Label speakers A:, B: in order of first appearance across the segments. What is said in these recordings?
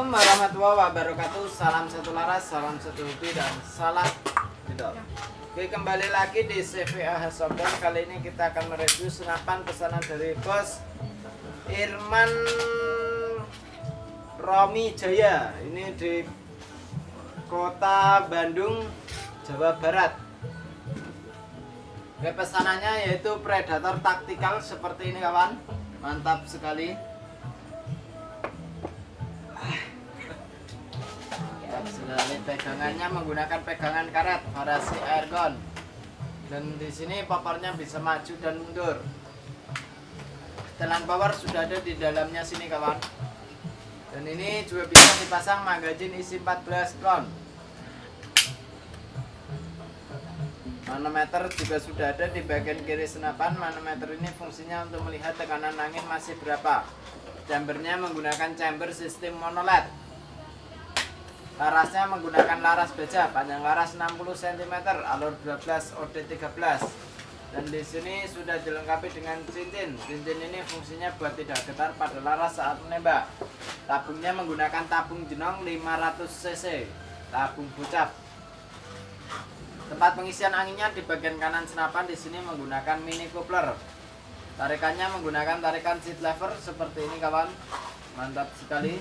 A: Assalamualaikum warahmatullahi wabarakatuh. Salam satu laras, salam satu hobi, dan salam jedor. Oke, kembali lagi di CVA Hasobdan. Kali ini kita akan mereview senapan pesanan dari Bos Irman Romi Jaya. Ini di Kota Bandung, Jawa Barat. Oke, pesanannya yaitu Predator taktikal seperti ini kawan. Mantap sekali. Sekali pegangannya menggunakan pegangan karet variasi airgun, dan di sini popornya bisa maju dan mundur. Setelan power sudah ada di dalamnya sini kawan, dan ini juga bisa dipasang magazin isi 14 round. Manometer juga sudah ada di bagian kiri senapan. Manometer ini fungsinya untuk melihat tekanan angin masih berapa. Chambernya menggunakan chamber sistem monoled. Larasnya menggunakan laras baja, panjang laras 60 cm, alur 12, OD 13. Dan di sini sudah dilengkapi dengan cincin. Cincin ini fungsinya buat tidak getar pada laras saat menembak. Tabungnya menggunakan tabung jenong 500 cc, tabung bocap. Tempat pengisian anginnya di bagian kanan senapan. Di sini menggunakan mini coupler. Tarikannya menggunakan tarikan seat lever seperti ini kawan. Mantap sekali.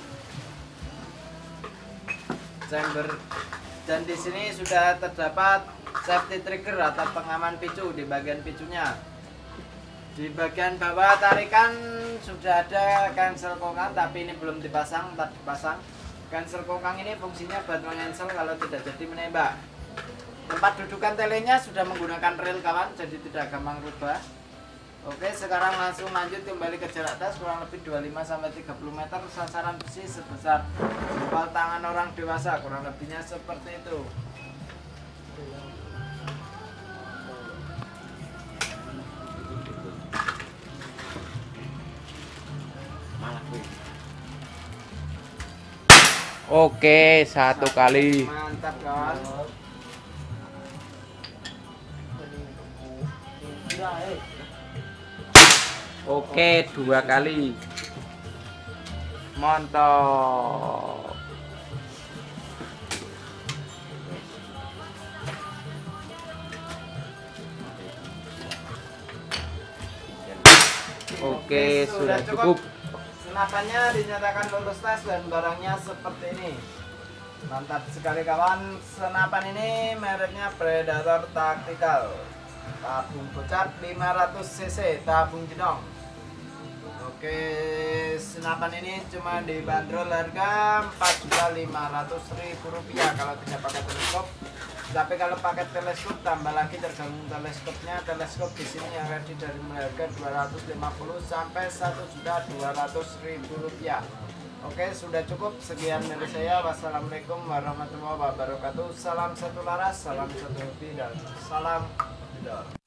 A: Chamber, dan di sini sudah terdapat safety trigger atau pengaman picu di bagian picunya. Di bagian bawah tarikan sudah ada cancel kokang, tapi ini belum dipasang, tak dipasang. Cancel kokang ini fungsinya buat mengcancel kalau tidak jadi menembak. Tempat dudukan telenya sudah menggunakan rel kawan, jadi tidak gampang rubah. Oke, sekarang langsung lanjut kembali ke jarak tes kurang lebih 25-30 meter. Sasaran besi sebesar jempol tangan orang dewasa, kurang lebihnya seperti itu.
B: Oke, satu kali.
A: Mantap kawan.
B: Oke, dua kali. Mantap. Oke, sudah cukup.
A: Senapannya dinyatakan lulus tes dan barangnya seperti ini. Mantap sekali kawan. Senapan ini mereknya Predator Tactical. Tabung bocap 500 cc, tabung jenong. Oke, senapan ini cuma dibanderol harga Rp4.500.000 kalau tidak pakai teleskop. Tapi kalau pakai teleskop tambah lagi tergantung teleskopnya. Teleskop di sini yang ready dari harga 250 sampai Rp1.200.000. Oke, sudah cukup. Sekian dari saya. Wassalamualaikum warahmatullahi wabarakatuh. Salam satu laras, salam satu hobi, dan salam jedor.